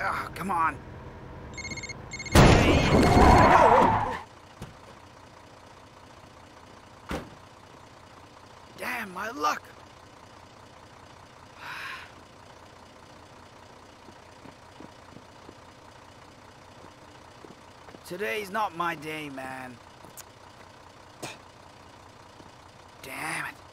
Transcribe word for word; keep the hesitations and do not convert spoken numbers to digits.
Oh, come on. Hey. Oh. Damn, my luck. Today's not my day, man. Damn it.